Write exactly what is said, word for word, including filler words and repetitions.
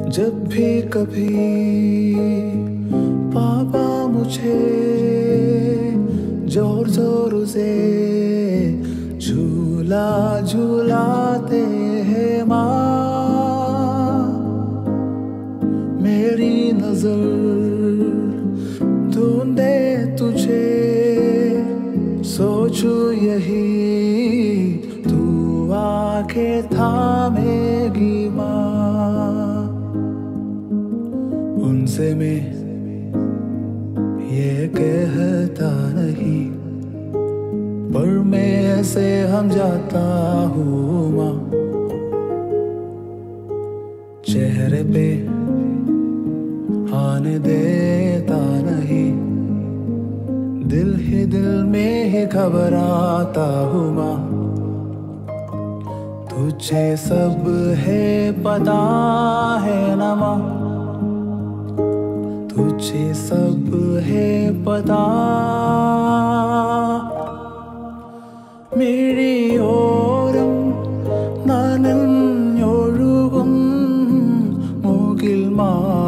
जब भी कभी पापा मुझे जोर जोर से झूला झूलाते हैं माँ, मेरी नजर ढूंढे तुझे, सोचू यही तू आके थामेगी माँ। उनसे मैं ये कहता नहीं, पर मैं ऐसे हम जाता हूँ माँ। चेहरे पे आने देता नहीं, दिल ही दिल में ही घबराता हूँ माँ। तुझे सब है पता है ना माँ, तुझे सब है पता। മിഴിയോരം നനഞ്ഞൊഴുകും മുകിൽ മാ